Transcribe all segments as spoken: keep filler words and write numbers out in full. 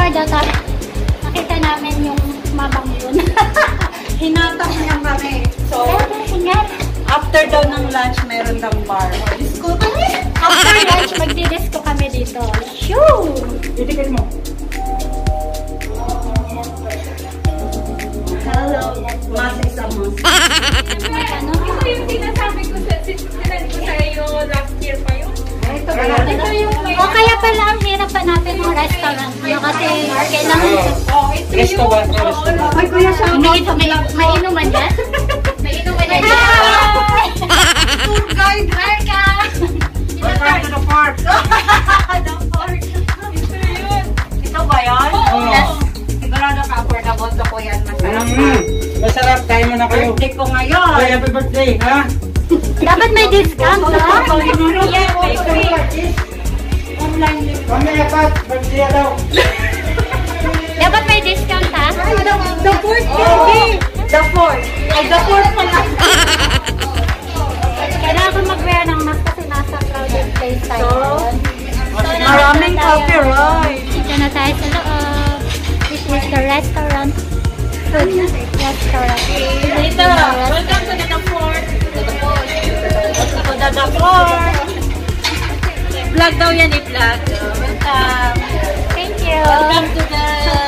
Lord, ata, nakita namin yung mamang yun. Hinatak niya kami. So, after daw ng lunch, meron ng bar. Disco kami. After lunch, magdi-disco kami dito. Shoo! Itikin mo. Hello. Mas isa mas. Ano? Ito yung sinasabi ko sa sinasabi ko sa iyo last year pa yun. Ito ba yan? Ito yung may... O kaya pala ang hirap pa natin ng restaurant. No? Kasi kailangan... Oh, ito yung... Restaurant, restaurant. Ay, kuya siya. May, may, may inuman yan? May inuman na Hi! Tour guide. Welcome! Welcome to the park. The park. Ito yun. Ito ba yan? Oo. Yes. Sigurado ka, affordable to po yan. Masarap. Mm. Masarap, tayo mo na kayo. Birthday ko ngayon. Ay, happy birthday, ha? Dapat may discount, no? Yeah, may free. Online din. Mamaya pa, birthday daw. Dapat may discount, ha? The fourth baby. The fourth. Ay, the fourth pala. Kailangan ko mag-wear ng mask kasi nasa crowded place tayo. So, Maraming copyright. Dito na tayo sa loob. This is the restaurant. Food restaurant. Dito. Welcome to the fort. Ito na the fourth. Vlog daw yan, i-vlog. Welcome. Thank you. Welcome to the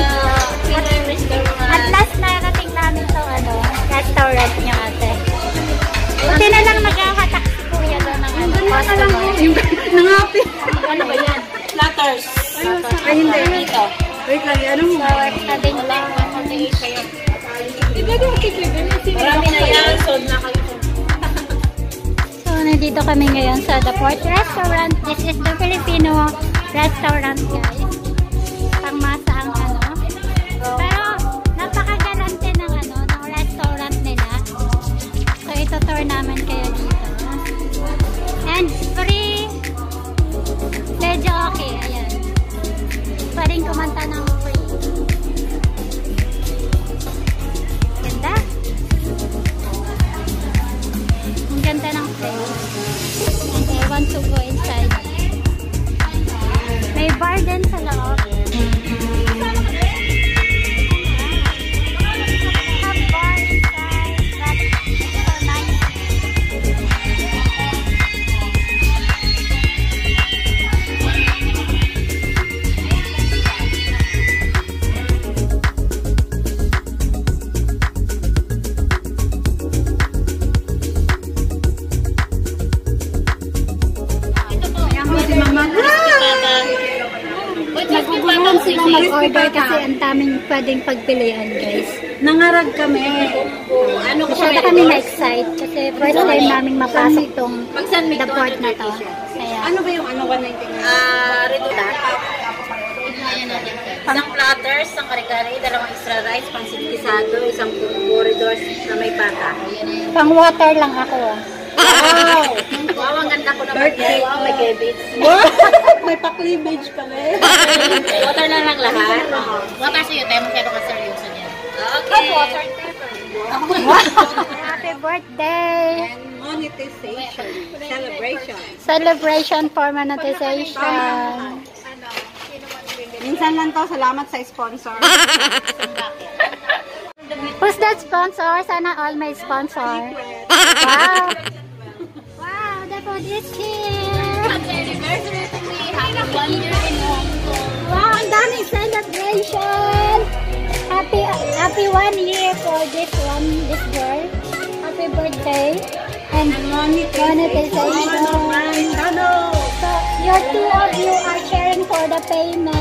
restaurant. At last narating namin to ano, restaurant niya ate. Buti na lang naghahatak si kuya doon ng ano, customer. Nangapi. Ano ba yan? Platters. Ay, hindi. Dito. Wait lang, ano mo? So, sabi nila, one forty-eight kayo. Diba daw kikibin? Marami na yan. Sold na kayo. so, nandito kami ngayon sa The Port Restaurant. This is the Filipino restaurant, guys. Pangmasa ang ano. Pero, napakagalante ng ano, ng restaurant nila. So, ito tour naman kayo dito. And, free. Medyo okay, ayan. Pwedeng kumanta ng free. Ganda. Ang ganda ng place. And I want to go inside. May bar din sa loob. Have bar inside. That's so nice. Nagugulong sila mag-order kasi ang daming pwedeng pagpilian, guys. Nangarag kami. Ano ko Masyado kami na-excite kasi first time namin mapasok tong The Port na to. Kaya, Ano ba yung ano, one ninety-nine? Ah, reduta. Isang platter, isang kare-kare, dalawang extra rice, pang sintisado, isang corridors na may pata. pang water lang ako. ah. Wow! Wow, ang ganda ko naman. Birthday. Wow, may cabbage. May pa-cleavage pala eh. Water na lang lahat. Water sa'yo, tayo masyado ka seryoso niya. Okay. Water. Happy birthday! And monetization. Celebration. Celebration for monetization. Minsan lang to, salamat sa sponsor. Who's that sponsor? Sana all may sponsor. Wow! Wow, the food is here! Anniversary to me. Happy one year in Hong Kong. Wow, ang daming celebration! Happy happy one year for this one, this girl. Happy birthday. And monetization. Ano? So, your two of you are sharing for the payment.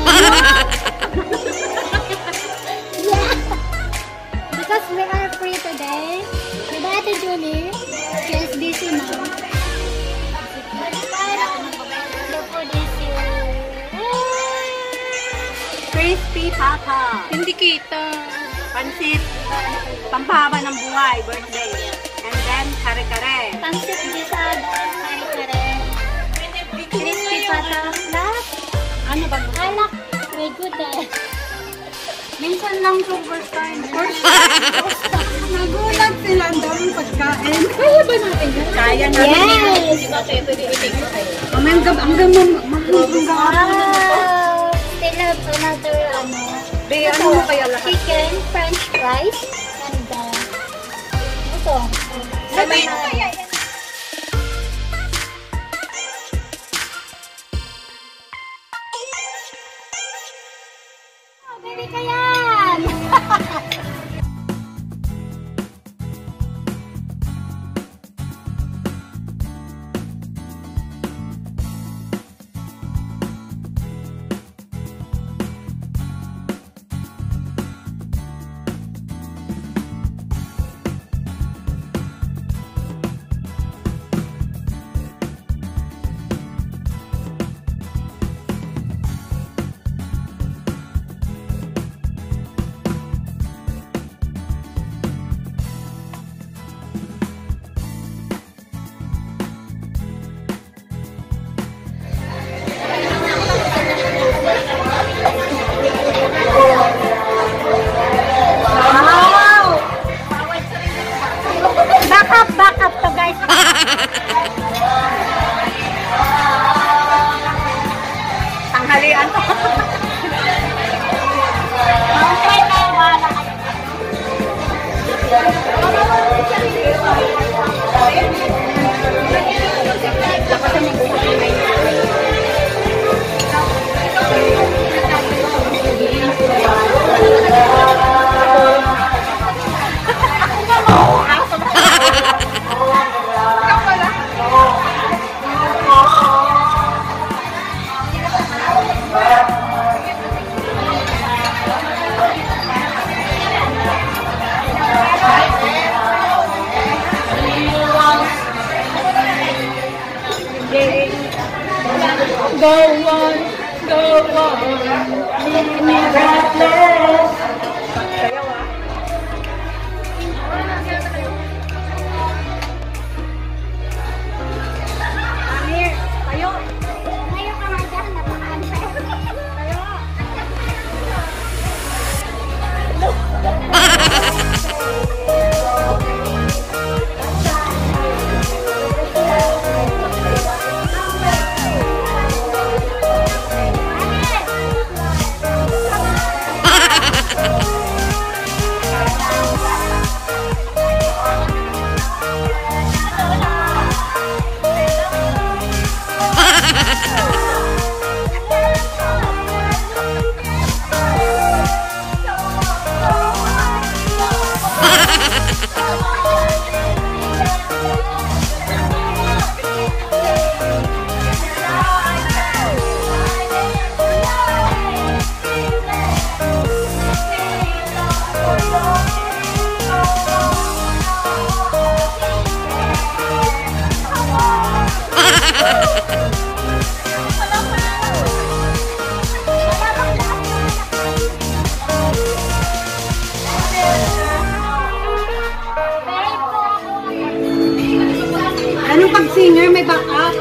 Yeah. Because we are free today. Diba, Ate Julie? She is busy now. The food is here. Crispy Papa. Hindi kita. Pansit. Pampahaba ng buhay. Birthday. And then, kare-kare. Pansit gisado. Kare-kare. Crispy pata. Lahat. Ano ba? Alak. May good eh. Minsan lang to first time. First time. Nagulat sila ang daming pagkain. Kaya ba natin yun? Kaya natin yun. Yes! Di ba kayo pwede i-take ko kayo? Hanggang hanggang hanggang hanggang Wow! still have another, ano, Be, ano mo kaya lahat? chicken, french fries, and, uh, ito. Sabay Lemon- na kaya Oh, bili ka yan! Back up, back up to guys. tanghalian to. Okay na, wala kayo. Go on, go on. Sayaw ah. Amir, tayo. Ngayon ka nga dyan, napaka-unfair. Tayo. Anong pag-singer may backup?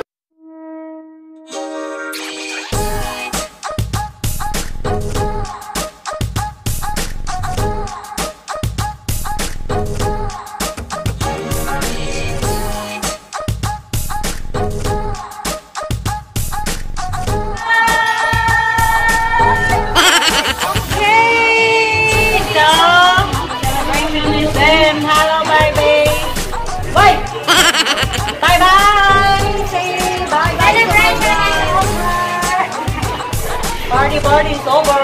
Hey! So, celebration is in. Hello, baby. Wait! Bye-bye! Say bye-bye! Party party is over!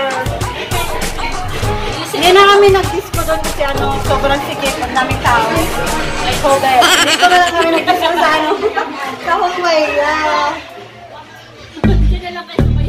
Hindi na kami nag-disco doon kasi ano, sobrang sikip, ang daming tao. May COVID. Dito na lang kami nag-disco sa ano, sa hallway. Yeah.